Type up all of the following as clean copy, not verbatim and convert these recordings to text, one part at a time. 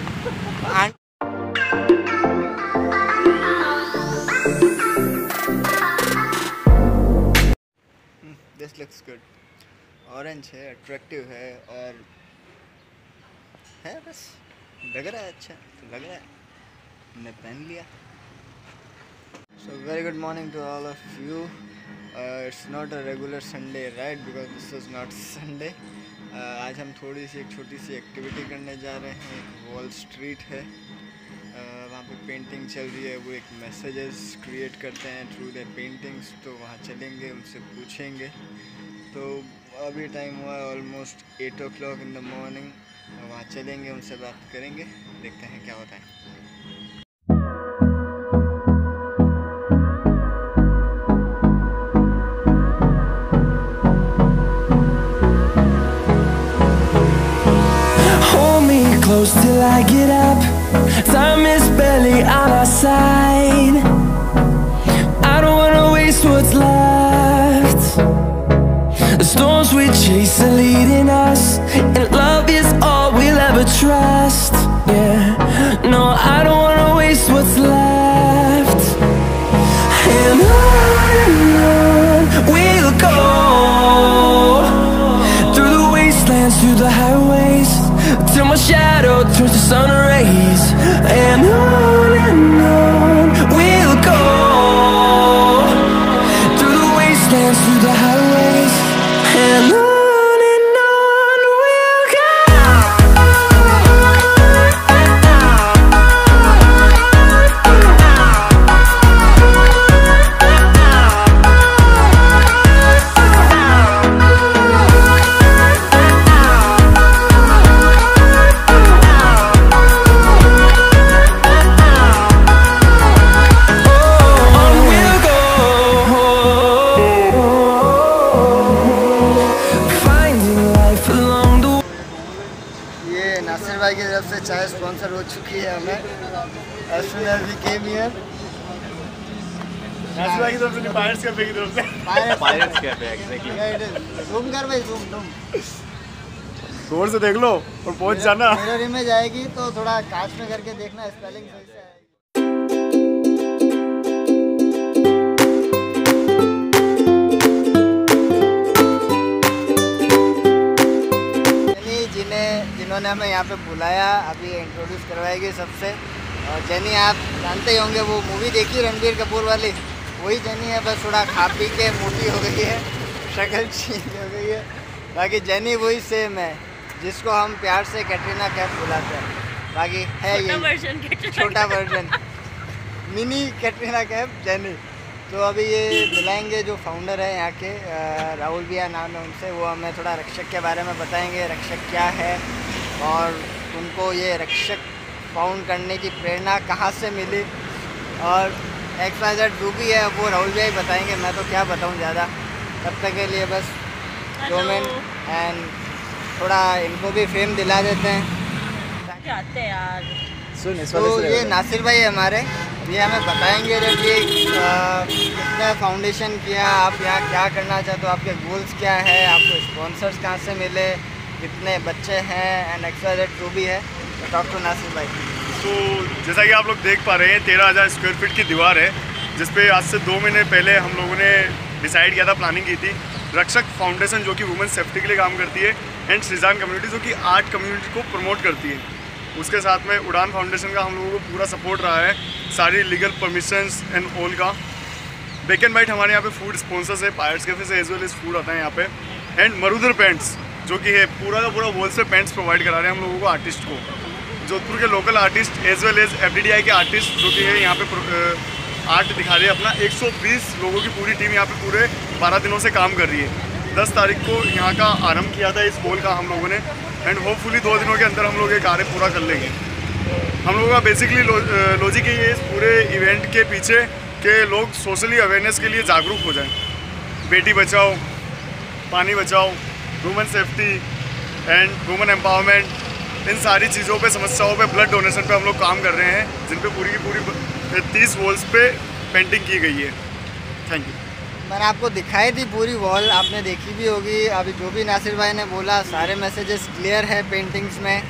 This looks good, orange है, attractive है और है, बस लग रहा है अच्छा, तो लग रहा है, हमने पहन लिया। So very good morning to all of you. It's not a regular Sunday right because this is not Sunday. आज हम थोड़ी सी एक छोटी सी एक्टिविटी करने जा रहे हैं। एक वॉल स्ट्रीट है, वहाँ पे पेंटिंग चल रही है। वो एक मैसेजेस क्रिएट करते हैं थ्रू द पेंटिंग्स, तो वहाँ चलेंगे, उनसे पूछेंगे। तो अभी टाइम हुआ almost 8 o'clock in the morning। वहाँ चलेंगे, उनसे बात करेंगे, देखते हैं क्या होता है। Close till I get up, time is barely on our side. I don't wanna waste what's left. The storms we chase are leading us, and love is all we'll ever trust. Yeah, no, I don't wanna waste what's left. And on we'll go, through the wastelands, through the highways, till my shadow turns to sun rays. And on we'll go, through the wastelands, through the highways, and on we'll go. भाई की तरफ से चाय sponsor हो चुकी है हमें। As soon as we came here, भाई की तरफ से नहीं, पायरेट्स कैफे की तरफ से। Pirates cafe exactly. ज़ूम कर भाई, ज़ूम तुम जोर से देख लो और पहुंच जाना। मिरर इमेज आएगी तो थोड़ा कांच में करके देखना, स्पेलिंग सही से आएगी। जिन्होंने हमें यहाँ पे बुलाया, अभी इंट्रोड्यूस करवाएगी सबसे। और जेनी आप जानते ही होंगे, वो मूवी देखी रणबीर कपूर वाली, वही जेनी है, बस थोड़ा खा पी के मोटी हो गई है, शक्ल चेंज हो गई है। बाकी जेनी वही सेम है जिसको हम प्यार से कैटरीना कैफ बुलाते हैं। बाकी है ये छोटा version, mini Katrina Kaif Jenny. तो अभी ये मिलाएंगे जो फाउंडर है यहाँ के, राहुल भैया नाम है उनसे। वो हमें थोड़ा रक्षक के बारे में बताएंगे, रक्षक क्या है और उनको ये रक्षक फाउंड करने की प्रेरणा कहाँ से मिली, और XYZ जो भी है वो राहुल भैया ही बताएंगे। मैं तो क्या बताऊँ ज़्यादा, तब तक के लिए बस 2 मिनट एंड थोड़ा इनको भी फेम दिला देते हैं। तो ये नासिर भाई हमारे, ये हमें बताएंगे जब ये कितना फाउंडेशन किया, आप यहाँ क्या करना चाहते हो, आपके गोल्स क्या है, आपको स्पॉन्सर्स कहाँ से मिले, कितने बच्चे हैं एंड XYZ जो भी है। तो टॉक टू नासिर भाई। तो जैसा कि आप लोग देख पा रहे हैं, 13,000 स्क्वायर फीट की दीवार है, जिसपे आज से 2 महीने पहले हम लोगों ने डिसाइड किया था, प्लानिंग की थी। रक्षक फाउंडेशन जो कि वुमेन सेफ्टी के लिए काम करती है, एंड सृजन कम्युनिटी जो कि आर्ट कम्युनिटी को प्रमोट करती है। उसके साथ में उड़ान फाउंडेशन का हम लोगों को पूरा सपोर्ट रहा है, सारी लीगल परमिशंस एंड ऑल का। बैक एंड बाइट हमारे यहाँ पे फूड स्पॉन्सर्स है, पायरेट्स कैफे से एज वेल एज फूड आता है यहाँ पे। एंड मरुधर पेंट्स जो कि है पूरा का पूरा होल से पेंट्स प्रोवाइड करा रहे हैं हम लोगों को, आर्टिस्ट को, जोधपुर के local artist as well as FDDI के आर्टिस्ट जो कि है यहाँ पे आर्ट दिखा रहे हैं अपना। 120 लोगों की पूरी टीम यहाँ पे पूरे 12 दिनों से काम कर रही है। 10 तारीख को यहाँ का आरंभ किया था इस हॉल का हम लोगों ने, एंड होपफुली 2 दिनों के अंदर हम लोग ये कार्य पूरा कर लेंगे। हम लोगों का बेसिकली लॉजिक ये है इस पूरे इवेंट के पीछे कि लोग सोशली अवेयरनेस के लिए जागरूक हो जाएं। बेटी बचाओ, पानी बचाओ, women safety and women empowerment, इन सारी चीज़ों पे, समस्याओं पे, ब्लड डोनेशन पे हम लोग काम कर रहे हैं, जिन पे पूरी की पूरी 30 वॉल्स पे पेंटिंग की गई है। Thank you. मैंने आपको दिखाई थी पूरी वॉल, आपने देखी भी होगी। अभी जो भी नासिर भाई ने बोला, सारे मैसेजेस क्लियर है पेंटिंग्स में।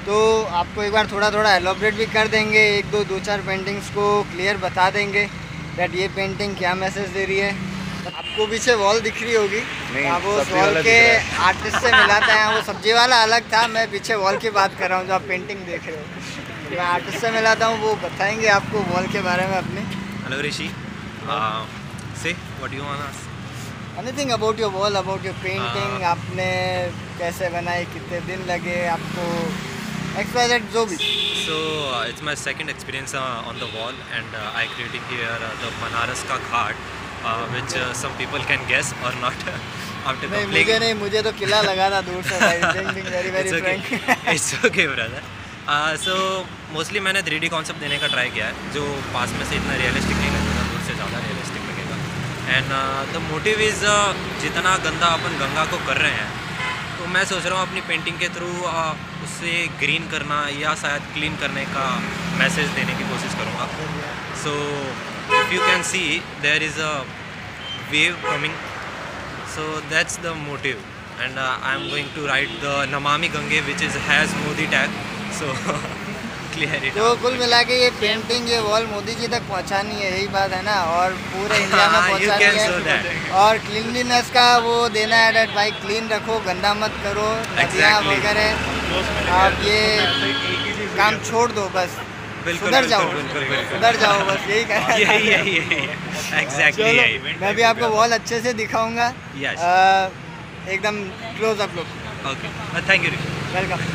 तो आपको एक बार थोड़ा थोड़ा एलोबरेट भी कर देंगे, एक दो चार पेंटिंग्स को क्लियर बता देंगे दैट ये पेंटिंग क्या मैसेज दे रही है। आपको पीछे वॉल दिख रही होगी, आप उस वॉल के आर्टिस्ट से मिलाते हैं। वो सब्जी वाला अलग था, मैं पीछे वॉल की बात कर रहा हूँ जो आप पेंटिंग देख रहे हो। मैं आर्टिस्ट से मिलाता हूँ, वो बताएंगे आपको वॉल के बारे में अपने। Hello Rishi, say what you want to ask? Anything about your wall, about your painting, आपने कैसे बनाई, कितने दिन लगे आपको, XYZ जो भी। So it's my second experience on the wall, and I created here the Banaras ka ghat, which some people can guess or not. After नहीं, मुझे तो किला लगा था दूर से भाई। very frank. It's okay brother. So mostly मैंने 3D concept देने का ट्राई किया है, जो पास में से इतना रियलिस्टिक नहीं लगेगा, दूर से ज़्यादा रियलिस्टिक लगेगा। एंड द मोटिव इज़ जितना गंदा अपन गंगा को कर रहे हैं, तो मैं सोच रहा हूँ अपनी पेंटिंग के थ्रू उससे ग्रीन करना या शायद क्लीन करने का मैसेज देने की कोशिश करूँगा। So if you can see there is a wave coming, so that's the motive, and I am going to write the Namami Gange which is has Modi tag, so clear it. तो कुल मिला के ये पेंटिंग ये वॉल मोदी जी तक पहुंचानी है, यही बात है ना, और पूरे इंडिया में पहुंचानी है। और क्लीनलीनेस का वो देना है डेट भाई, क्लीन रखो, गंदा मत करो, नदियाँ वगैरह, आप ये काम छोड़ दो बस, सुधर जाओ बस, यही कहना है। एग्जैक्टली। मैं भी आपको वॉल अच्छे से दिखाऊंगा, एकदम close up look. Okay, thank you, welcome.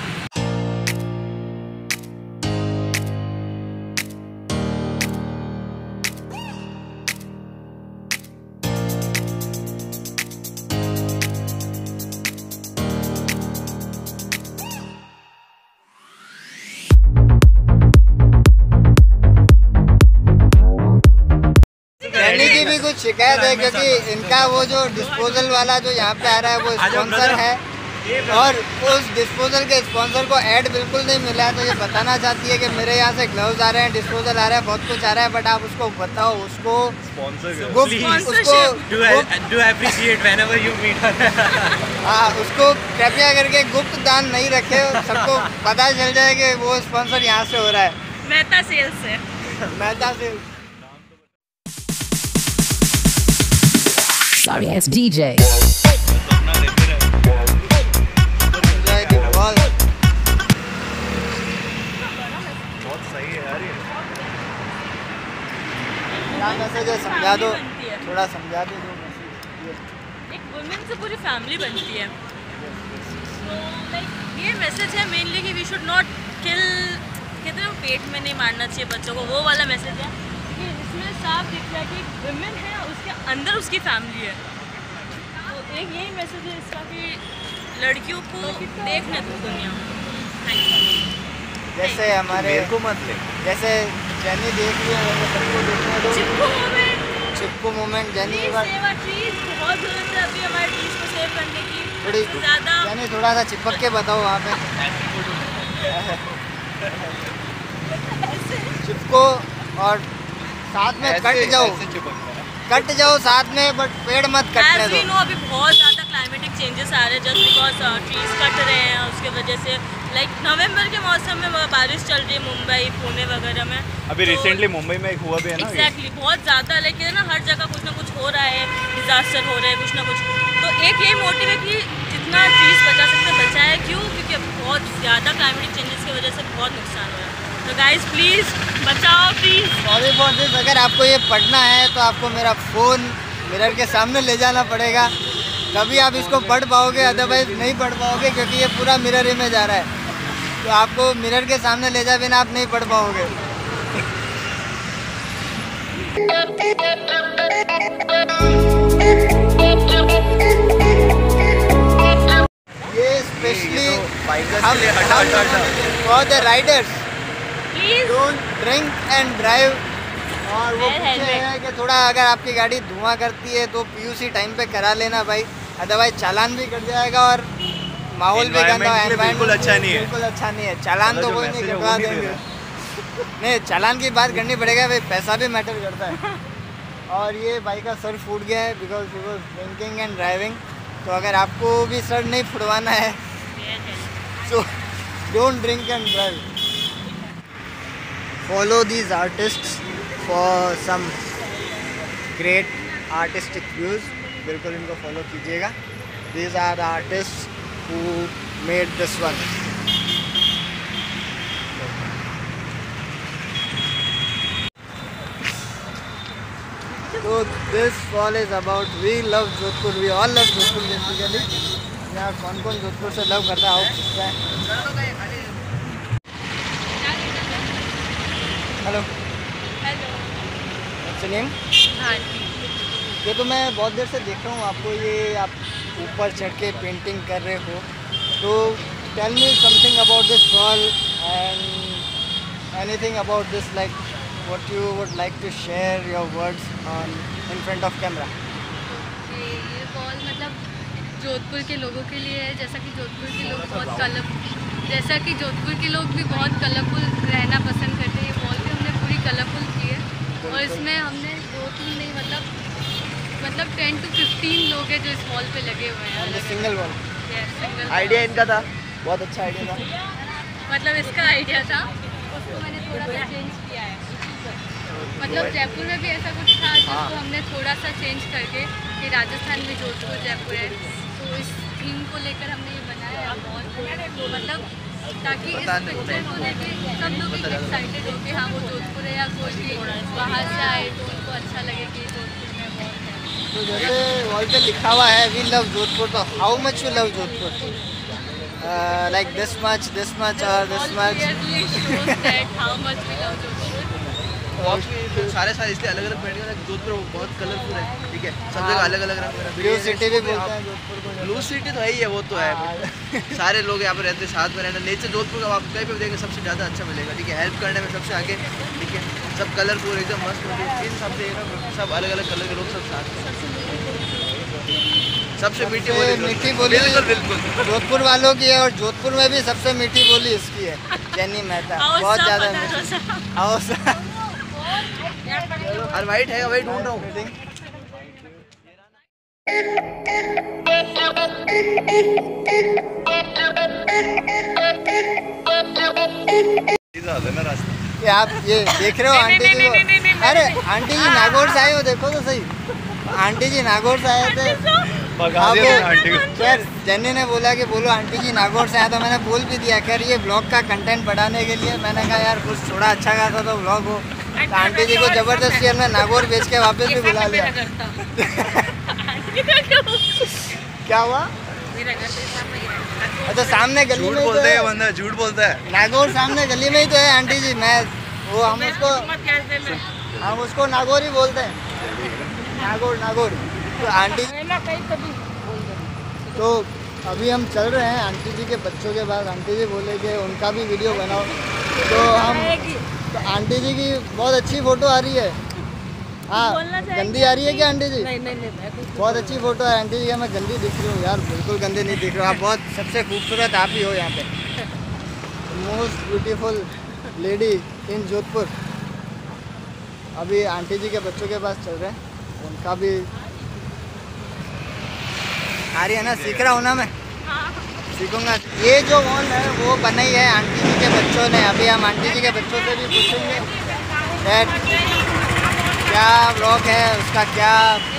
की भी कुछ शिकायत है, क्योंकि इनका वो जो डिस्पोजल वाला जो यहाँ पे आ रहा है वो स्पॉन्सर है, और उस डिस्पोजल के स्पॉन्सर को ऐड बिल्कुल नहीं मिला है। तो ये बताना चाहती है कि मेरे यहाँ से ग्लव्स आ रहे हैं, डिस्पोजल आ रहा है, बहुत कुछ आ रहा है, बट आप उसको बताओ, उसको उसको कृपया करके गुप्त दान नहीं रखे, सबको पता चल जाए कि वो स्पॉन्सर यहाँ से हो रहा है, मेहता सेल्स से। Mehta sales. Sorry, it's DJ. बहुत सही है यार ये। मैसेज समझा दो, थोड़ा समझा दो जो एक वुमेन से पूरी फैमिली बनती है, तो लाइक ये मैसेज है मेनली कि वी शुड नॉट किल, कहते हैं पेट में नहीं मारना चाहिए बच्चों को, वो वाला मैसेज है कि इसमें साफ दिख रहा है कि वुमेन है, उसके अंदर उसकी फैमिली है। तो एक यही मैसेज है इसका कि लड़कियों को देखने दो दुनिया में। जैसे हमारे को मत ले, जैसे जेनी देख रही है, सबको देखने दो। चिपको मोमेंट जेनी बहुत जरूरत है अभी हमारे ट्रीज को सेव करने की, थोड़ी ज़्यादा। जेनी थोड़ा सा चिपक के बताओ वहाँ पे। चिपको और साथ में कट जाओ साथ में, बट पेड़ मत कटने दो। अभी बहुत ज़्यादा क्लाइमेटिक चेंजेस आ रहे हैं जस्ट बिकॉज ट्रीज कट रहे हैं, उसके वजह से लाइक नवंबर के मौसम में बारिश चल रही है मुंबई पुणे वगैरह में। अभी रिसेंटली मुंबई में हुआ भी है ना। एग्जैक्टली, बहुत ज़्यादा, लेकिन ना हर जगह कुछ ना कुछ हो रहा है, डिजास्टर हो रहे हैं कुछ ना कुछ। तो एक यही मोटिव है कि जितना ट्रीज बचा सकते हैं बचाए, क्यों? क्योंकि बहुत ज़्यादा क्लाइमेटिक चेंजेस की वजह से बहुत नुकसान हो रहा है। तो गाइज प्लीज़ बचाओ प्लीज़। Sorry for this. अगर आपको ये पढ़ना है तो आपको मेरा फ़ोन मिरर के सामने ले जाना पड़ेगा, तभी आप इसको पढ़ पाओगे, अदरवाइज नहीं पढ़ पाओगे, क्योंकि ये पूरा मिरर में जा रहा है। तो आपको मिरर के सामने ले जाए बिना आप नहीं पढ़ पाओगे। ये specially for the riders, don't drink and drive. और वो पीछे है कि थोड़ा अगर आपकी गाड़ी धुआं करती है तो पीयूसी टाइम पे करा लेना भाई, अदरवाइज चालान भी कट जाएगा और माहौल भी गंदा है, बिल्कुल अच्छा नहीं है, बिल्कुल अच्छा नहीं है। चालान तो कोई नहीं कटवा देंगे। नहीं, चालान की बात करनी पड़ेगा भाई, पैसा भी मैटर करता है। और ये भाई का सर फूट गया है because he was drinking and driving. तो अगर आपको भी सर नहीं फुड़वाना है तो don't drink and drive. Follow these artists for some great artistic views. बिल्कुल इनको follow कीजिएगा. These are the artists who made this one. So this wall is about we love Jodhpur. We all love Jodhpur basically. यहाँ कौन-कौन जोधपुर से love करता है आओ पूछते हैं. Hello. Hello. What's your name? Aunty. ये तो मैं बहुत देर से देख रहा हूँ आपको. ये आप ऊपर चढ़ के पेंटिंग कर रहे हो. तो tell me something about this wall and anything about this like what you would like to share your words on in front of camera. ये वॉल मतलब जोधपुर के लोगों के लिए है. जैसा कि जोधपुर के लोग भी बहुत कलरफुल रहना पसंद करते हैं. ये वॉल भी हमने पूरी कलरफुल की है और इसमें हमने 2-3 नहीं मतलब 10 to 15 लोग हैं जो इस वॉल पे लगे हुए हैं. Single wall. सिंगल आइडिया इनका था. बहुत अच्छा आइडिया था. मतलब इसका आइडिया था, उसको मैंने थोड़ा सा चेंज किया है. मतलब जयपुर में भी ऐसा कुछ था जिसको हमने थोड़ा सा चेंज करके कि राजस्थान में जोधपुर जयपुर है तो इस थीम को लेकर हमने ये बनाया है वॉल. मतलब ताकि इस पिक्चर को लेकर सब लोग एक्साइटेड हो कि हाँ वो जोधपुर है या कोई भी बाहर से आए तो उनको अच्छा लगे कि जोधपुर में वॉल है. तो जैसे वॉल पे लिखा हुआ है वी लव जोधपुर, तो how much you love Jodhpur? Like this much or this much? How much we love Jodhpur. सारे इसलिए अलग अलग पेंटिंग है. जोधपुर बहुत कलरफुल है. ठीक है, सब जगह अलग अलग रंग. ब्लू सिटी भी बोलते हैं जोधपुर को. ब्लू सिटी तो है ही है, वो तो है. सारे लोग यहाँ पे रहते हैं, साथ में रहना. नेचर जोधपुर का आप कहीं पे देखेंगे सबसे ज़्यादा अच्छा मिलेगा. ठीक है, हेल्प करने में सबसे आगे. ठीक है, सब कलरफुल एकदम मस्त. इन सबसे सब अलग अलग कलर के लोग सब साथ में. सबसे मीठी बोली बिल्कुल जोधपुर वालों की है और जोधपुर में भी सबसे मीठी बोली इसकी है. जेनी मेहता बहुत ज़्यादा मीठी. और वाइट है, वही ढूंढ रहा हूँ. ये आप ये देख रहे हो आंटी जी को. अरे आंटी जी नागौर से आए हो, देखो तो सही. आंटी जी नागौर से आए थे. खैर जेनी ने बोला कि बोलो आंटी जी नागौर से आया, तो मैंने बोल भी दिया. खैर ये ब्लॉग का कंटेंट बढ़ाने के लिए मैंने कहा यार कुछ थोड़ा अच्छा खासा तो ब्लॉग हो. तो आंटी जी को जबरदस्ती हमने नागौर बेच के वापस भी बुला लिया. क्या हुआ? तो सामने गली में बोलते हैं बंदा झूठ बोलता है. नागौर सामने गली में ही तो है आंटी जी. मैं वो हम उसको नागौर ही बोलते हैं. नागौर. तो आंटी तो अभी हम चल रहे हैं आंटी जी के बच्चों के पास. आंटी जी बोले कि उनका भी वीडियो बनाओ. तो आंटी जी की बहुत अच्छी फ़ोटो आ रही है. हाँ, गंदी आ रही है क्या आंटी जी? नहीं, बहुत अच्छी फ़ोटो है आंटी जी. मैं गंदी दिख रही हूँ यार? बिल्कुल गंदी नहीं दिख रही हूँ. आप बहुत सबसे खूबसूरत आप ही हो यहाँ पे. Most beautiful lady in Jodhpur. अभी आंटी जी के बच्चों के पास चल रहे हैं. उनका भी आ रही है ना, सीख रहा हूँ ना मैं. सीखूंगा. ये जो वॉल है वो बनाई है आंटी जी के बच्चों ने. अभी हम आंटी जी के बच्चों से भी पूछेंगे क्या ब्लॉग है, उसका क्या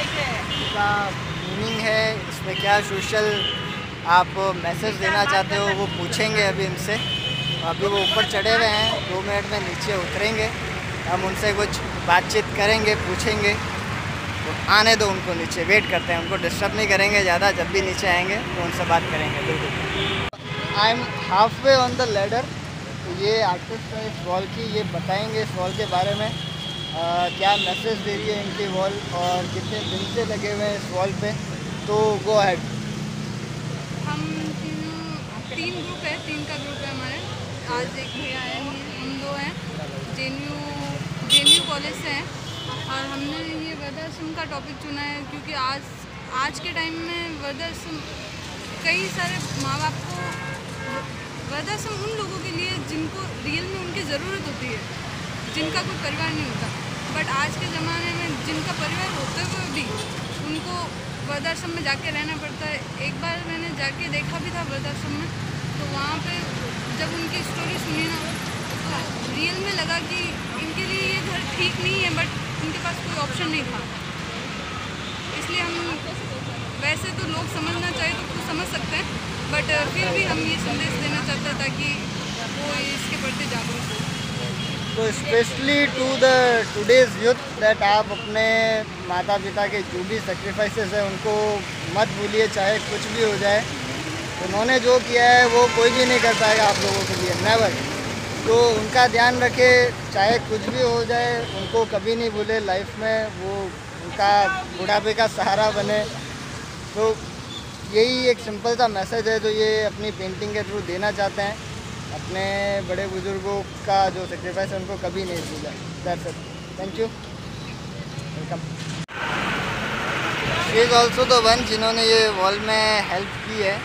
मीनिंग है, इसमें क्या सोशल आप मैसेज देना चाहते हो, वो पूछेंगे अभी इनसे. अभी वो ऊपर चढ़े हुए हैं, 2 मिनट में नीचे उतरेंगे. हम उनसे कुछ बातचीत करेंगे, पूछेंगे. तो आने दो उनको नीचे, वेट करते हैं. उनको डिस्टर्ब नहीं करेंगे ज़्यादा. जब भी नीचे आएंगे तो उनसे बात करेंगे. बिल्कुल. I am half way on the ladder. तो ये आर्टिस्ट है इस वॉल की, ये बताएंगे इस वॉल के बारे में क्या मैसेज दे रही है इनकी वॉल और कितने दिन से लगे हुए हैं इस वॉल पे. तो गो अहेड. हम 3 ग्रुप है, 3 का ग्रुप है हमारे. आज एक भैया आए हैं, हम 2 हैं. जेएनयू कॉलेज से हैं और हमने ये वृद्धाश्रम का टॉपिक चुना है क्योंकि आज के टाइम में वृद्धाश्रम कई सारे माँ बाप को वृद्धाश्रम उन लोगों के लिए जिनको रियल में उनकी ज़रूरत होती है, जिनका कोई परिवार नहीं होता. बट आज के ज़माने में जिनका परिवार होते हुए भी उनको वृद्धाश्रम में जाके रहना पड़ता है. एक बार मैंने जाके देखा भी था वृद्धाश्रम में, तो वहाँ पे जब उनकी स्टोरी सुनी ना तो रियल में लगा कि इनके लिए ये घर ठीक नहीं है, बट इनके पास कोई ऑप्शन नहीं था। इसलिए हम वैसे तो लोग समझना चाहिए तो कुछ समझ सकते हैं, बट फिर भी हम ये संदेश देना चाहते हैं ताकि वो इसके प्रति जागरूक हो। तो specially to the today's youth that आप अपने माता पिता के जो भी सेक्रीफाइसेस है उनको मत भूलिए, चाहे कुछ भी हो जाए। उन्होंने जो किया है वो कोई भी नहीं कर पाएगा आप लोगों के लिए, नेवर। तो उनका ध्यान रखे, चाहे कुछ भी हो जाए उनको कभी नहीं भूले लाइफ में, वो उनका बुढ़ापे का सहारा बने। तो यही एक सिंपल सा मैसेज है जो ये अपनी पेंटिंग के थ्रू देना चाहते हैं। अपने बड़े बुजुर्गों का जो सेक्रीफाइस है उनको कभी नहीं भूला। That's it, thank you, welcome. She is also the one जिन्होंने ये वॉल में हेल्प की है।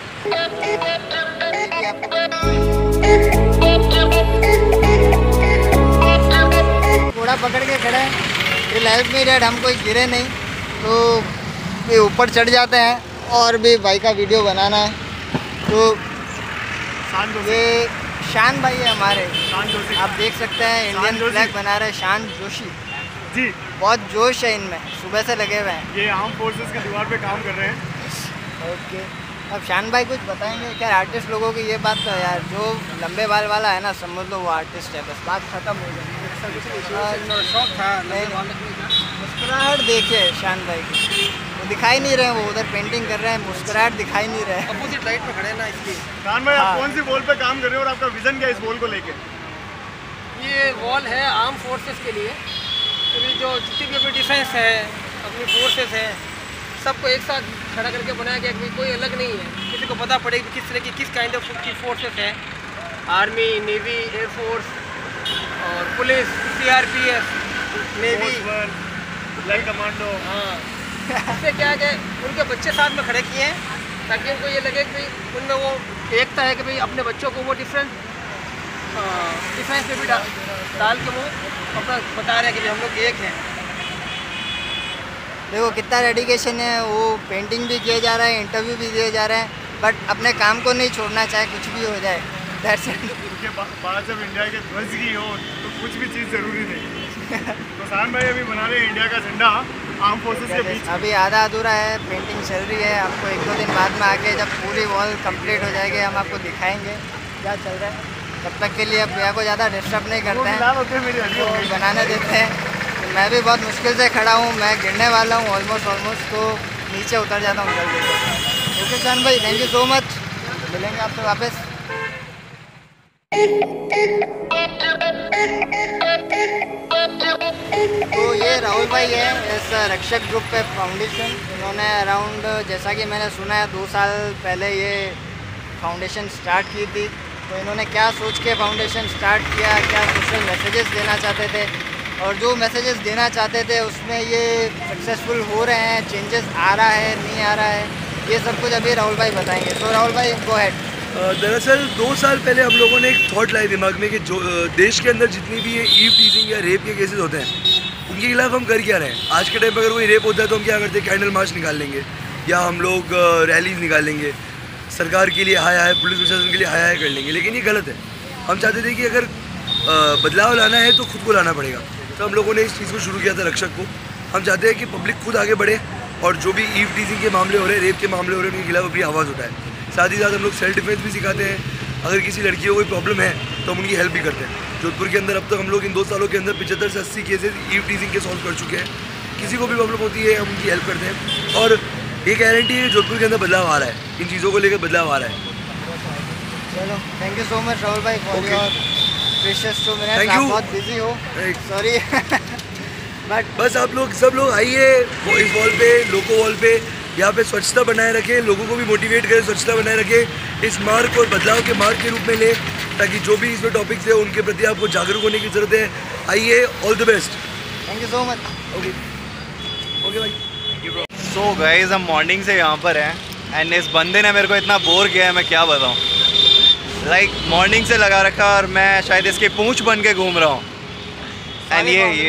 थोड़ा पकड़ के खड़े हैं, विल हेल्प मी डैड, हम कोई गिरे नहीं। तो ये ऊपर चढ़ जाते हैं और भी भाई का वीडियो बनाना है। तो ये शान भाई है हमारे, आप देख सकते हैं इंडियन फ्लैग बना रहे हैं शान जोशी जी। बहुत जोश है इनमें, सुबह से लगे हुए हैं। ये आर्म फोर्सेस की दीवार पे काम कर रहे हैं। ओके, अब शान भाई कुछ बताएंगे क्या? आर्टिस्ट लोगों की ये बात तो यार, जो लंबे बाल वाला है ना समझ लो वो आर्टिस्ट है, बस बात खत्म हो गई। शौक था मुस्कुराहट देखिए शान भाई की, वो दिखाई नहीं रहे, वो उधर पेंटिंग कर रहे हैं, मुस्कुराहट दिखाई नहीं रहे। अपोजिट लाइट में खड़े हैं ना इसलिए। खान भाई, आप हाँ। कौन सी वॉल पे काम कर रहे हो और आपका विजन क्या है इस वॉल को लेके? ये वॉल है आर्म फोर्सेस के लिए, क्योंकि जो जितनी भी अपनी डिफेंस है, अपनी फोर्सेस है, सबको एक साथ खड़ा करके बनाया गया कि कोई अलग नहीं है, किसी को पता पड़े कि किस तरह की किस काइंड ऑफ की फोर्सेस है। आर्मी, नेवी, एयरफोर्स और police, CRPF, navy, land commando. हाँ, इससे क्या है कि उनके बच्चे साथ में खड़े किए हैं ताकि उनको ये लगे कि उनमें वो एकता है कि भाई अपने बच्चों को वो डिफरेंट डिफेंस में भी डाल के वो अपना बता रहे हैं कि भाई हम लोग एक हैं। देखो कितना डेडिकेशन है, वो पेंटिंग भी किया जा रहा है, इंटरव्यू भी दिए जा रहे हैं, बट अपने काम को नहीं छोड़ना, चाहे कुछ भी हो जाए। That's it. उनके पास जब इंडिया के ध्वज की हो तो कुछ भी चीज़ ज़रूरी नहीं। तो शान भाई अभी बना रहे हैं इंडिया का झंडा आर्म फोर्सेस के बीच। अभी आधा अधूरा है, पेंटिंग चल रही है। आपको 1-2 दिन बाद में आके जब पूरी वॉल कंप्लीट हो जाएगी हम आपको दिखाएंगे क्या चल रहा है। तब तक के लिए अब भैया को ज़्यादा डिस्टर्ब नहीं करते हैं, तो बनाने देते हैं। तो मैं भी बहुत मुश्किल से खड़ा हूँ, मैं गिरने वाला हूँ ऑलमोस्ट, तो नीचे उतर जाता हूँ जल्दी से। ओके शान भाई, थैंक यू सो मच, मिलेंगे आपसे वापस। तो ये राहुल भाई है इस रक्षक ग्रुप पे फाउंडेशन। इन्होंने अराउंड, जैसा कि मैंने सुना है, 2 साल पहले ये फाउंडेशन स्टार्ट की थी। तो इन्होंने क्या सोच के फाउंडेशन स्टार्ट किया, क्या सोशल मैसेजेस देना चाहते थे, और जो मैसेजेस देना चाहते थे उसमें ये सक्सेसफुल हो रहे हैं, चेंजेस आ रहा है, नहीं आ रहा है, ये सब कुछ अभी राहुल भाई बताएंगे। तो राहुल भाई गो हेड। दरअसल 2 साल पहले हम लोगों ने एक थॉट लाई दिमाग में कि जो देश के अंदर जितनी भी ये ईव टीजिंग या रेप के केसेस होते हैं उनके खिलाफ हम कर क्या रहे हैं। आज के टाइम पर अगर कोई रेप होता है तो हम क्या करते हैं, कैंडल मार्च निकाल लेंगे या हम लोग रैलीज निकाल लेंगे, सरकार के लिए हाय हाय, पुलिस प्रशासन के लिए हाय हाय कर लेंगे, लेकिन ये गलत है। हम चाहते थे कि अगर बदलाव लाना है तो खुद को लाना पड़ेगा। तो हम लोगों ने इस चीज़ को शुरू किया था रक्षक को। हम चाहते हैं कि पब्लिक खुद आगे बढ़े और जो भी ईव टीजिंग के मामले हो रहे हैं, रेप के मामले हो रहे हैं, उनके खिलाफ अपनी आवाज़ उठाए। साथ ही साथ हम लोग सेल्फ डिफेंस भी सिखाते हैं। अगर किसी लड़की को कोई प्रॉब्लम है तो हम उनकी हेल्प भी करते हैं। जोधपुर के अंदर अब तक हम लोग इन 2 सालों के अंदर 75 से 80 केसेज ईव टीजिंग के सॉल्व कर चुके हैं। किसी को भी प्रॉब्लम होती है हम उनकी हेल्प करते हैं, और ये गारंटी है जोधपुर के अंदर बदलाव आ रहा है, इन चीज़ों को लेकर बदलाव आ रहा है। चलो, thank you so much Rahul भाई फॉर योर प्रीशियस 2 मिनट्स। आप बहुत बिजी हो, सॉरी। बट बस आप लोग सब लोग आइए इस वॉल पे, लोको वॉल पे, यहाँ पे स्वच्छता बनाए रखें, लोगों को भी मोटिवेट करें, स्वच्छता बनाए रखें, इस मार्ग को बदलाव के मार्ग के रूप में ले, ताकि जो भी इसमें टॉपिक्स है उनके प्रति आपको जागरूक होने की ज़रूरत है। आइए, all the best. Thank you so much. Okay भाई। सो गाइस, हम मॉर्निंग से यहाँ पर हैं एंड इस बंदे ने मेरे को इतना बोर किया है, मैं क्या बताऊँ। लाइक मॉर्निंग से लगा रखा और मैं शायद इसकी पूंछ बन के घूम रहा हूँ। एंड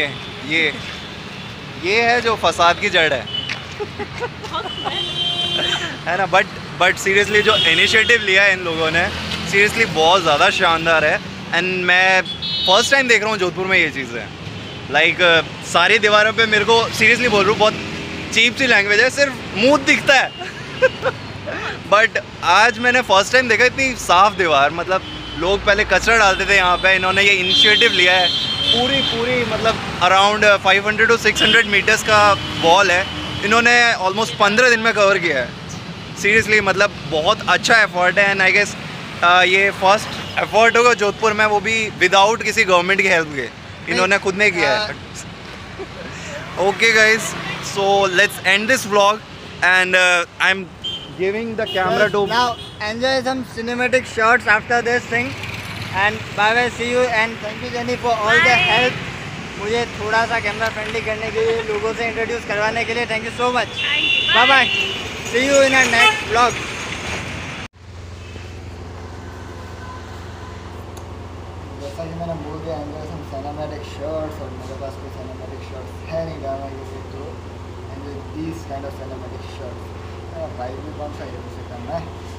ये है जो फसाद की जड़ है है ना। बट सीरियसली जो इनिशिएटिव लिया है इन लोगों ने, सीरियसली बहुत ज़्यादा शानदार है। एंड मैं फर्स्ट टाइम देख रहा हूँ जोधपुर में ये चीज़ें। लाइक सारी दीवारों पे मेरे को सीरियसली बोल रहा हूँ बहुत चीप सी लैंग्वेज है, सिर्फ मुंह दिखता है बट आज मैंने फर्स्ट टाइम देखा इतनी साफ़ दीवार। मतलब लोग पहले कचरा डालते थे यहाँ पे, इन्होंने ये इनिशिएटिव लिया है। पूरी मतलब अराउंड 500 to 600 मीटर्स का वॉल है, इन्होंने ऑलमोस्ट 15 दिन में कवर किया है। सीरियसली मतलब बहुत अच्छा एफर्ट है। एंड आई गेस ये फर्स्ट एफर्ट होगा जोधपुर में, वो भी विदाउट किसी गवर्नमेंट की हेल्प के, इन्होंने खुद ने किया है। Okay guys, so let's end this vlog and I am giving the camera to now enjoy some cinematic shots after this thing and bye bye, see you and thank you Jenny for all the help मुझे थोड़ा सा camera friendly करने के लिए, लोगों से introduce करवाने के लिए। Thank you so much, bye bye, see you in our next vlog. जैसा कि मैंने बोल दिया, एंजॉय सम सिनेमैटिक शॉट्स, और मेरे पास कोई सिनेमैटिक शॉट्स है नहीं ड्रामा के, तो enjoy these kind of cinematic shots. भाई भी कौन सा हीरो से करना है।